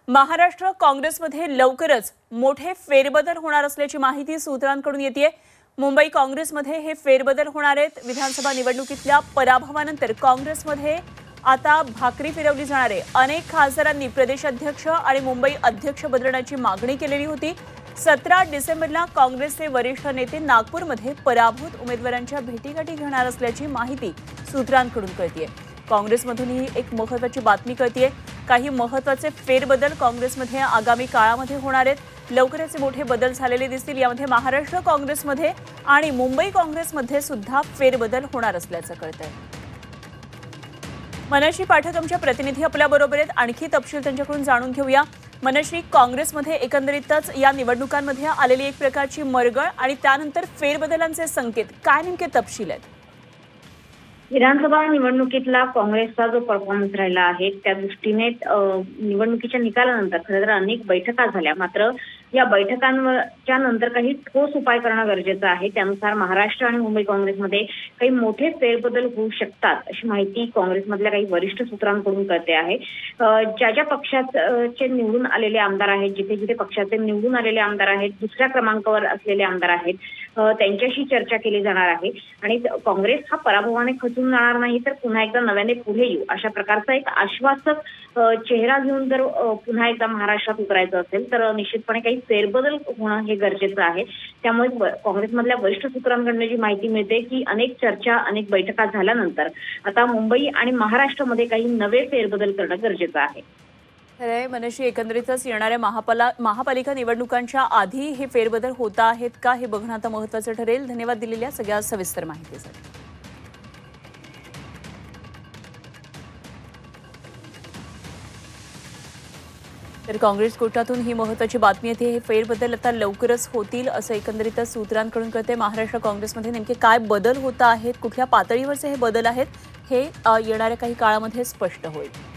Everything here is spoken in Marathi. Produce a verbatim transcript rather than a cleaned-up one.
महाराष्ट्र काँग्रेसमध्ये लवकरच मोठे फेरबदल होणार असल्याची माहिती सूत्रांकडून येते। मुंबई काँग्रेसमध्ये हे फेरबदल होणार आहेत। विधानसभा निवडणुकीतल्या पराभवानंतर काँग्रेसमध्ये आता भाकरी फिरवली जाणार आहे। अनेक खासदारांनी प्रदेशाध्यक्ष आणि मुंबई अध्यक्ष बदलण्याची मागणी केलेली होती। सतरा डिसेंबरला काँग्रेसचे वरिष्ठ नेते नागपूरमध्ये पराभूत उमेदवारांच्या भेटीगाठी घेणार असल्याची माहिती सूत्रांकडून कळतेय। काँग्रेसमधूनही एक महत्त्वाची बातमी कळतेय। काही महत्त्वाचे फेरबदल काँग्रेसमध्ये आगामी काळामध्ये होणार आहेत। लवकरच मोठे बदल झालेले दिसतील। यामध्ये महाराष्ट्र काँग्रेसमध्ये आणि मुंबई काँग्रेसमध्ये सुद्धा फेरबदल होणार असल्याचं कळतंय। मनश्री पाठक आमच्या प्रतिनिधी आपल्या बरोबर आहेत। आणखी तपशील त्यांच्याकडून जाणून घेऊया। मनश्री, काँग्रेसमध्ये एकंदरीतच या निवडणुकांमध्ये आलेली एक प्रकारची मरगळ आणि त्यानंतर फेरबदलांचे संकेत, काय नेमके तपशील आहेत? विधानसभा निवडणुकीतला काँग्रेसचा जो परफॉर्मन्स राहिला आहे त्या दृष्टीने निवडणुकीच्या निकालानंतर खरं तर अनेक बैठका झाल्या, मात्र या बैठकांच्या नंतर काही ठोस उपाय करणं गरजेचं आहे। त्यानुसार महाराष्ट्र आणि मुंबई काँग्रेसमध्ये काही मोठे फेरबदल होऊ शकतात अशी माहिती काँग्रेसमधल्या काही वरिष्ठ सूत्रांकडून कळते आहे। ज्या ज्या पक्षाचे निवडून आलेले आमदार आहेत, जिथे जिथे पक्षाचे निवडून आलेले आमदार आहेत, दुसऱ्या क्रमांकावर असलेले आमदार आहेत, त्यांच्याशी चर्चा केली जाणार आहे आणि काँग्रेस हा पराभवाने खचून जाणार नाही तर पुन्हा एकदा नव्याने पुढे येऊ अशा प्रकारचा एक आश्वासक चेहरा घेऊन जर पुन्हा एकदा महाराष्ट्रात उतरायचं असेल तर निश्चितपणे काही फेरबदल होणं हे गरजेचं आहे। त्यामुळे काँग्रेसमधल्या वरिष्ठ सूत्रांकडून जी माहिती मिळते की अनेक चर्चा अनेक बैठका झाल्यानंतर आता मुंबई आणि महाराष्ट्रामध्ये काही नवे फेरबदल करणं गरजेचं आहे। खरंय मनश्री, एकंदरीतच येणाऱ्या महापाला महापालिका निवडणुकांच्या आधी हे फेरबदल होत आहेत का हे बघणं आता महत्त्वाचं ठरेल। धन्यवाद दिलेल्या सगळ्या सविस्तर माहितीसाठी। तर काँग्रेस कोटातून ही महत्त्वाची बातमी येते। हे फेरबदल आता लवकरच होतील असं एकंदरीतच सूत्रांकडून कळते। महाराष्ट्र काँग्रेसमध्ये नेमके काय बदल होत आहेत, कुठल्या पातळीवरचे हे बदल आहेत हे येणाऱ्या काही काळामध्ये स्पष्ट होईल।